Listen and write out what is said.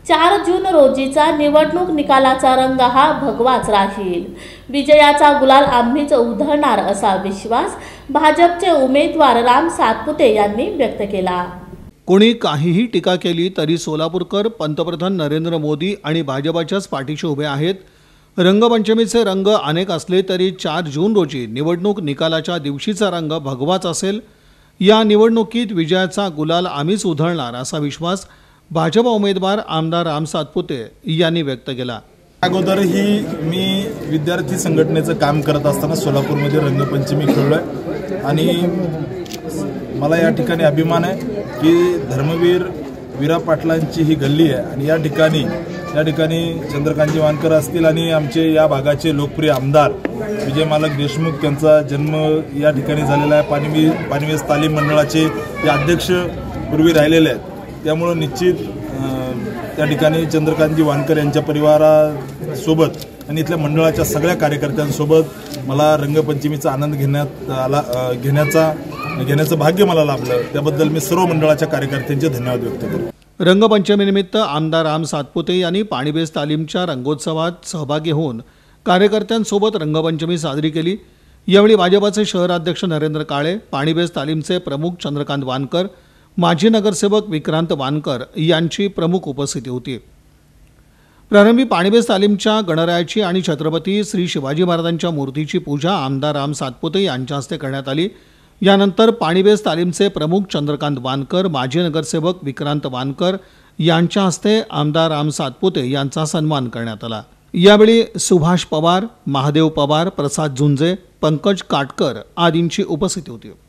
4 जून रोजीचा निवडणूक निकालाचा रंग हा भगवाच राहील। विजयाचा गुलाल आम्हीच उधळणार असा विश्वास भाजपचे उमेदवार राम सातपुते यांनी व्यक्त केला। कोणी काहीही टीका केली तरी सोलापूरकर पंतप्रधान नरेंद्र मोदी आणि भाजपच्याच पाठीशी उभे आहेत। रंगपंचमीचे रंग अनेक असले तरी 4 जून रोजी निवडणूक निकालाच्या दिवशीचा रंग भगवाच असेल। या निवडणुकीत विजयाचा गुलाल आम्हीच उधळणार असा विश्वास भाजप उमेदवार आमदार राम सातपुते यांनी व्यक्त केला। अगोदरही मी विद्यार्थी संघटनेचं काम करत असताना सोलापूरमध्ये रंगपंचमी खेळलोय आणि मला या ठिकाणी अभिमान आहे की धर्मवीर वीरा पाटलांची ही गल्ली आहे आणि या ठिकाणी चंद्रकांतजी वानकर असतील आणि आमचे या भागाचे लोकप्रिय आमदार विजय मालक देशमुख यांचा जन्म या ठिकाणी झालेला आहे। पाणीवेस तालीम मंडळाचे ते अध्यक्ष पूर्वी राहिलेले आहेत, त्यामुळे निश्चित त्या ठिकाणी चंद्रकांतजी वानकर यांच्या परिवारासोबत आणि इथल्या मंडळाच्या सगळ्या कार्यकर्त्यांसोबत मला रंगपंचमीचा आनंद घेण्याचं भाग्य मला लाभलं। त्याबद्दल मी सर्व मंडळाच्या कार्यकर्त्यांचे धन्यवाद व्यक्त करतो। रंगपंचमीनिमित्त आमदार राम सातपुते यांनी पाणीबेस तालीमच्या रंगोत्सवात सहभागी होऊन कार्यकर्त्यांसोबत रंगपंचमी साजरी केली। यावेळी भाजपचे शहराध्यक्ष नरेंद्र काळे, पाणीबेस तालीमचे प्रमुख चंद्रकांत वानकर, माजी नगरसेवक विक्रांत वानकर यांची प्रमुख उपस्थिती होती। प्रारंभी पाणीबेस तालीमच्या गणरायाची आणि छत्रपती श्री शिवाजी महाराजांच्या मूर्तीची पूजा आमदार राम सातपुते यांच्या हस्ते करण्यात आली। यानंतर पाणीबेस तालीमचे प्रमुख चंद्रकांत वानकर, माजी नगरसेवक विक्रांत वानकर यांच्या हस्ते आमदार राम सातपुते यांचा सन्मान करण्यात आला। यावेळी सुभाष पवार, महादेव पवार, प्रसाद झुंजे, पंकज काटकर आदींची उपस्थिती होती।